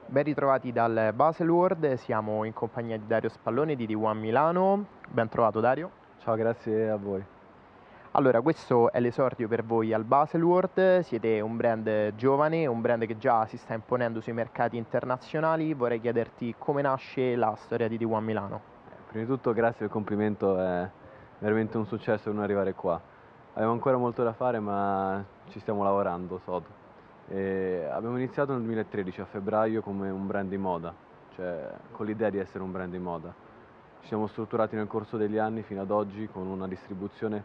Ben ritrovati dal Baselworld, siamo in compagnia di Dario Spallone di D1 Milano. Ben trovato Dario. Ciao, grazie a voi. Allora, questo è l'esordio per voi al Baselworld, siete un brand giovane, un brand che già si sta imponendo sui mercati internazionali. Vorrei chiederti come nasce la storia di D1 Milano. Prima di tutto grazie del complimento, è veramente un successo non arrivare qua. Abbiamo ancora molto da fare ma ci stiamo lavorando sodo. Abbiamo iniziato nel 2013 a febbraio come un brand di moda, cioè con l'idea di essere un brand di moda. Ci siamo strutturati nel corso degli anni fino ad oggi con una distribuzione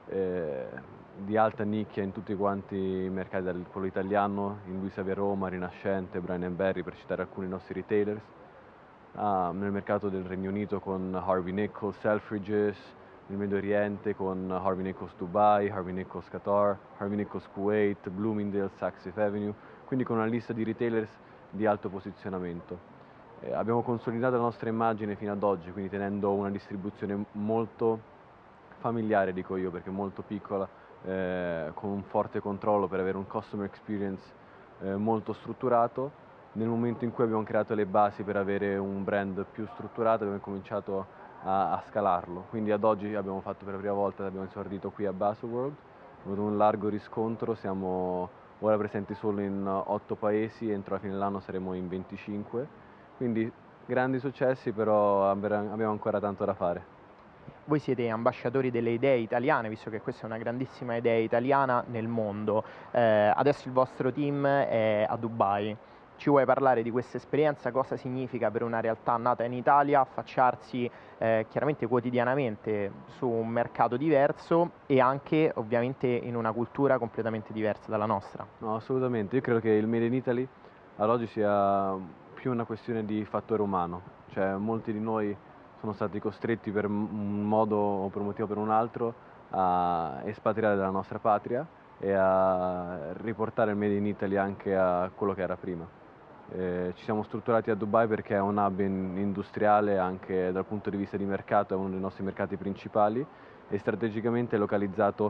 di alta nicchia in tutti quanti i mercati, dal quello italiano, in Luisa Via Roma, Rinascente, Brian Berry, per citare alcuni nostri retailers, nel mercato del Regno Unito con Harvey Nichols, Selfridges, nel Medio Oriente con Harvey Nichols Dubai, Harvey Nichols Qatar, Harvey Nichols Kuwait, Bloomingdale's, Saks Fifth Avenue, quindi con una lista di retailers di alto posizionamento. Abbiamo consolidato la nostra immagine fino ad oggi, quindi tenendo una distribuzione molto familiare, dico io, perché molto piccola, con un forte controllo per avere un customer experience molto strutturato. Nel momento in cui abbiamo creato le basi per avere un brand più strutturato, abbiamo cominciato a scalarlo. Quindi ad oggi abbiamo fatto per la prima volta, abbiamo esordito qui a Baselworld, abbiamo avuto un largo riscontro, siamo ora presenti solo in 8 paesi, entro la fine dell'anno saremo in 25, quindi grandi successi, però abbiamo ancora tanto da fare. Voi siete ambasciatori delle idee italiane, visto che questa è una grandissima idea italiana nel mondo. Adesso il vostro team è a Dubai. Ci vuoi parlare di questa esperienza? Cosa significa per una realtà nata in Italia affacciarsi chiaramente quotidianamente su un mercato diverso e anche ovviamente in una cultura completamente diversa dalla nostra? No, assolutamente. Io credo che il Made in Italy ad oggi sia più una questione di fattore umano, cioè molti di noi sono stati costretti per un modo o per un motivo o per un altro a espatriare dalla nostra patria e a riportare il Made in Italy anche a quello che era prima. Ci siamo strutturati a Dubai perché è un hub industriale anche dal punto di vista di mercato, è uno dei nostri mercati principali e strategicamente è localizzato,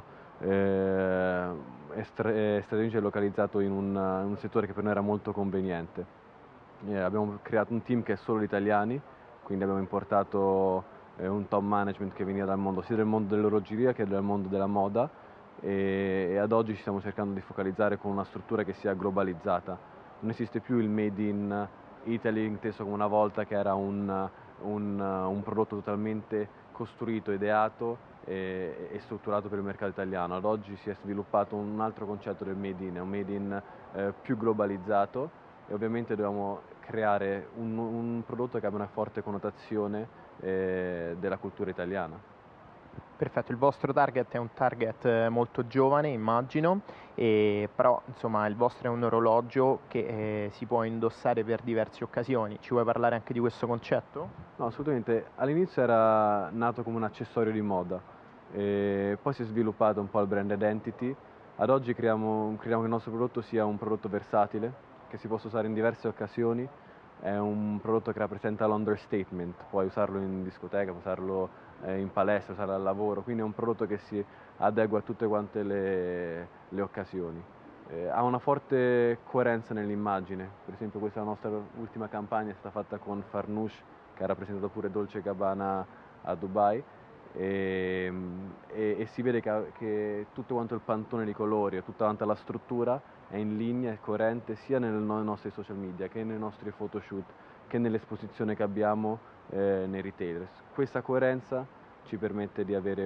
strategicamente localizzato in un settore che per noi era molto conveniente. Abbiamo creato un team che è solo di italiani, quindi abbiamo importato un top management che veniva dal mondo, sia del mondo dell'orologeria che dal mondo della moda, e ad oggi ci stiamo cercando di focalizzare con una struttura che sia globalizzata. Non esiste più il Made in Italy inteso come una volta, che era un prodotto totalmente costruito, ideato e strutturato per il mercato italiano. Ad oggi si è sviluppato un altro concetto del Made in, è un Made in più globalizzato, e ovviamente dobbiamo creare un prodotto che abbia una forte connotazione della cultura italiana. Perfetto, il vostro target è un target molto giovane, immagino, però insomma il vostro è un orologio che si può indossare per diverse occasioni. Ci vuoi parlare anche di questo concetto? No, assolutamente. All'inizio era nato come un accessorio di moda, e poi si è sviluppato un po' il brand identity. Ad oggi crediamo che il nostro prodotto sia un prodotto versatile, che si possa usare in diverse occasioni. È un prodotto che rappresenta l'understatement, puoi usarlo in discoteca, puoi usarlo in palestra, usarlo al lavoro, quindi è un prodotto che si adegua a tutte quante le occasioni. Ha una forte coerenza nell'immagine, per esempio questa nostra ultima campagna è stata fatta con Farnoosh, che ha rappresentato pure Dolce Gabbana a Dubai, e si vede che tutto quanto il pantone di colori e tutta quanta la struttura è in linea e coerente sia nei nostri social media che nei nostri photoshoot che nell'esposizione che abbiamo nei retailers. Questa coerenza ci permette di avere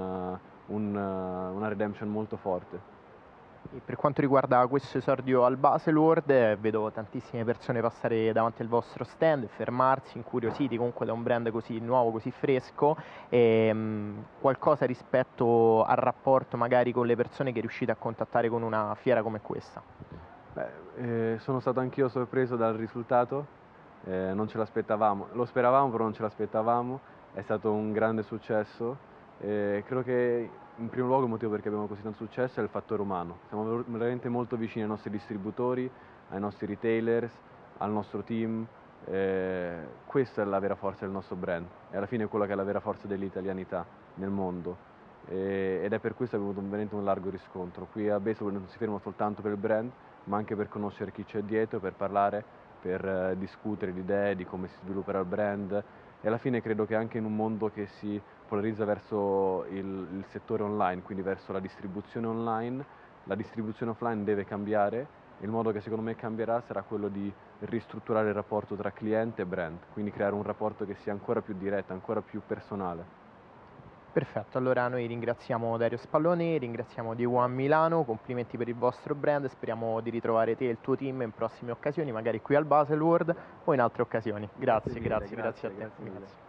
una redemption molto forte. E per quanto riguarda questo esordio al Baselworld, vedo tantissime persone passare davanti al vostro stand, fermarsi, incuriositi comunque da un brand così nuovo, così fresco, qualcosa rispetto al rapporto magari con le persone che riuscite a contattare con una fiera come questa? Beh, sono stato anch'io sorpreso dal risultato, non ce l'aspettavamo, lo speravamo però non ce l'aspettavamo, è stato un grande successo. Credo che in primo luogo il motivo perché abbiamo così tanto successo è il fattore umano, siamo veramente molto vicini ai nostri distributori, ai nostri retailers, al nostro team. Questa è la vera forza del nostro brand e alla fine è quella che è la vera forza dell'italianità nel mondo, ed è per questo che abbiamo avuto veramente un largo riscontro. Qui a Basel non si ferma soltanto per il brand, ma anche per conoscere chi c'è dietro, per parlare, per discutere di idee, di come si svilupperà il brand, e alla fine credo che anche in un mondo che si polarizza verso il settore online, quindi verso la distribuzione online, la distribuzione offline deve cambiare. Il modo che secondo me cambierà sarà quello di ristrutturare il rapporto tra cliente e brand, quindi creare un rapporto che sia ancora più diretto, ancora più personale. Perfetto, allora noi ringraziamo Dario Spallone, ringraziamo D1 Milano, complimenti per il vostro brand, speriamo di ritrovare te e il tuo team in prossime occasioni, magari qui al Baselworld o in altre occasioni. Grazie, grazie, grazie a te. Grazie mille. Grazie.